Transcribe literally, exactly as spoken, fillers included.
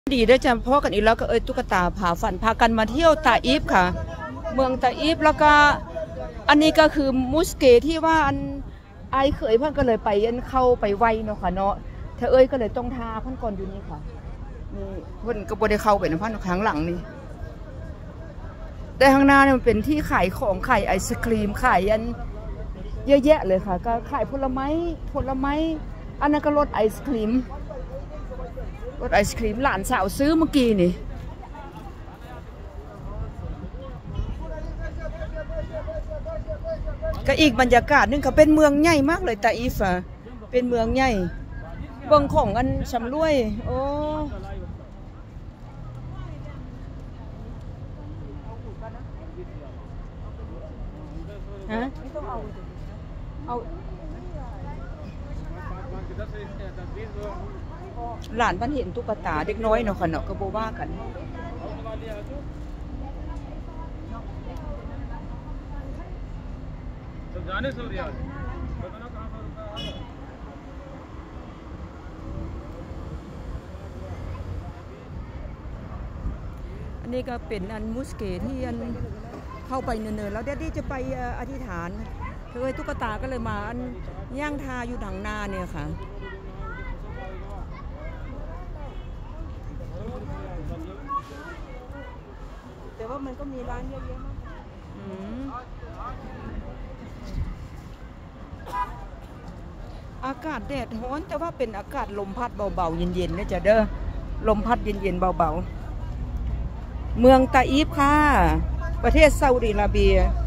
ดีได้จำพ่อกันอีกแล้วก็เอ้ยตุ๊กตาผาฝันพากันมาเที่ยวตาอีฟค่ะเมืองตาอีฟแล้วก็อันนี้ก็คือมุสเกที่ว่าอันไอเคยเพื่อนก็เลยไปยันเข้าไปไวเนาะค่ะเนาะเธอเอ้ยก็เลยต้องทาพันก่อนอยู่นี่ค่ะนี่เพื่อนก็บ่ได้เข้าไปนะพันข้างหลังนี่แต่ข้างหน้าเนี่ยมันเป็นที่ขายของขายไอศครีมขายยันเยอะแยะเลยค่ะก็ขายผลไม้ผลไม้อันนั้นก็รถไอศครีมรถไอศครีมหลานสาวซื้อเมื่อกี้นี่ก็อีกบรรยากาศนึงก็เป็นเมืองใหญ่มากเลยตาอีฟอ่ะเป็นเมืองใหญ่เบิ่งของกันชำรวยโอ้ฮะเอาหลานพันเห็นตุ๊กตาเด็กน้อยเนาะค่ะเนาะก็บ่ว่ากันอันนี้ก็เป็นอันมุสเกที่อันเข้าไปเนินๆแล้วเดี๋ยวที่จะไปอธิษฐานเธอตุ๊กตาก็เลยมาอันย่างทาอยู่ดังนาเนี่ยค่ะแต่ว่ามันก็มีร้านเยอะแยะมากอากาศแดดร้อนแต่ว่าเป็นอากาศลมพัดเบาๆเย็นๆนะจ๊ะเด้อลมพัดเย็นๆเบาๆเมืองตาอีฟค่ะประเทศซาอุดิอาระเบีย